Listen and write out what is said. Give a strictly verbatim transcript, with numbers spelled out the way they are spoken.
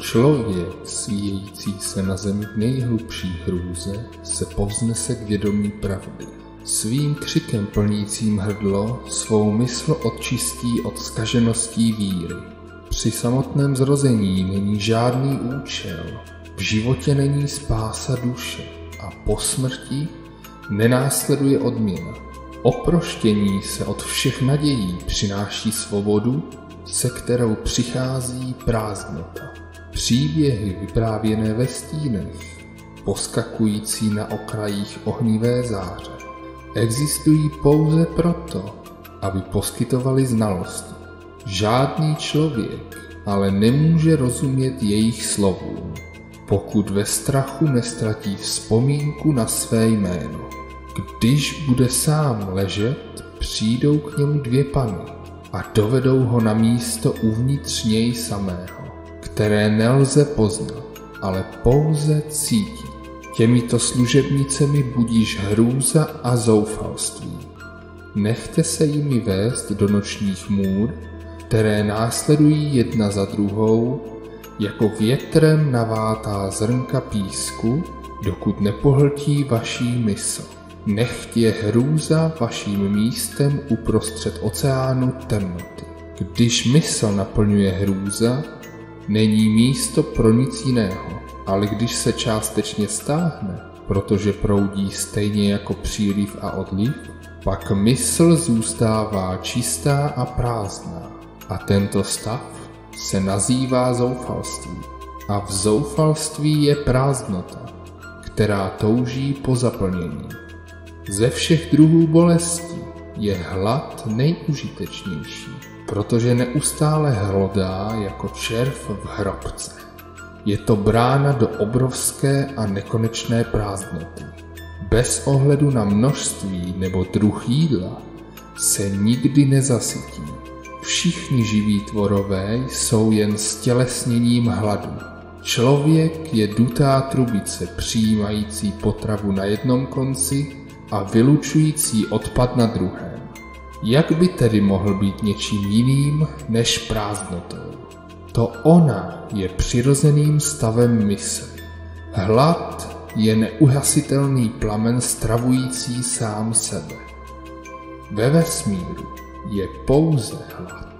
Člověk svíjející se na zemi v nejhlubší hrůze se povznese k vědomí pravdy. Svým křikem plnícím hrdlo svou mysl očistí od zkažeností víry. Při samotném zrození není žádný účel, v životě není spása duše a po smrti nenásleduje odměna. Oproštění se od všech nadějí přináší svobodu, se kterou přichází prázdnota. Příběhy vyprávěné ve stínech, poskakující na okrajích ohnivé záře, existují pouze proto, aby poskytovali znalosti. Žádný člověk ale nemůže rozumět jejich slovům, pokud ve strachu nestratí vzpomínku na své jméno. Když bude sám ležet, přijdou k němu dvě pany a dovedou ho na místo uvnitř něj samého, které nelze poznat, ale pouze cítit. Těmito služebnicemi budíš hrůza a zoufalství. Nechte se jimi vést do nočních můr, které následují jedna za druhou, jako větrem navátá zrnka písku, dokud nepohltí vaší mysl. Nechť je hrůza vaším místem uprostřed oceánu temnoty. Když mysl naplňuje hrůza, není místo pro nic jiného, ale když se částečně stáhne, protože proudí stejně jako příliv a odliv, pak mysl zůstává čistá a prázdná. A tento stav se nazývá zoufalství. A v zoufalství je prázdnota, která touží po zaplnění. Ze všech druhů bolestí je hlad nejužitečnější, protože neustále hlodá jako červ v hrobce. Je to brána do obrovské a nekonečné prázdnoty. Bez ohledu na množství nebo druh jídla se nikdy nezasytí. Všichni živí tvorové jsou jen stělesněním hladu. Člověk je dutá trubice přijímající potravu na jednom konci a vylučující odpad na druhém. Jak by tedy mohl být něčím jiným než prázdnotou? To ona je přirozeným stavem mysli. Hlad je neuhasitelný plamen stravující sám sebe. Ve vesmíru je pouze hlad.